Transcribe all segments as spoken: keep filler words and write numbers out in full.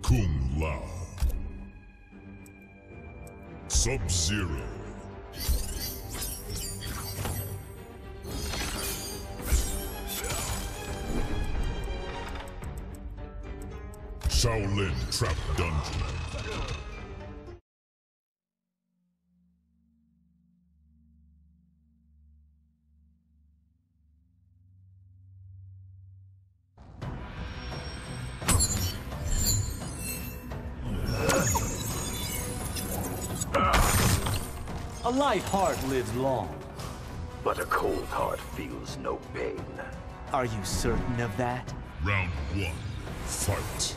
Kung Lao. Sub-Zero. Shaolin Trap Dungeon. A light heart lives long. But a cold heart feels no pain. Are you certain of that? Round one, fight.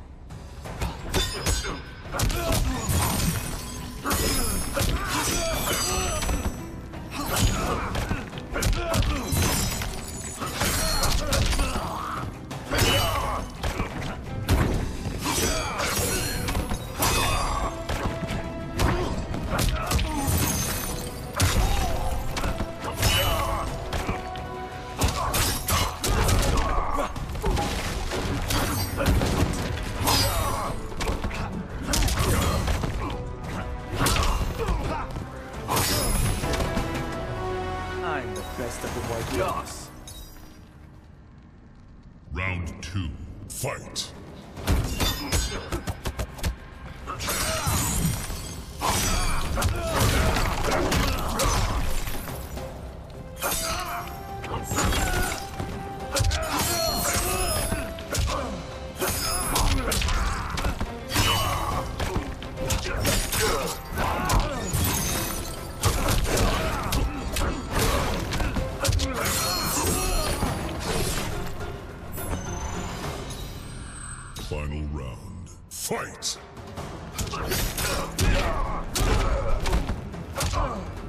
I'm the best of the white race. Round two, fight. Final round, fight!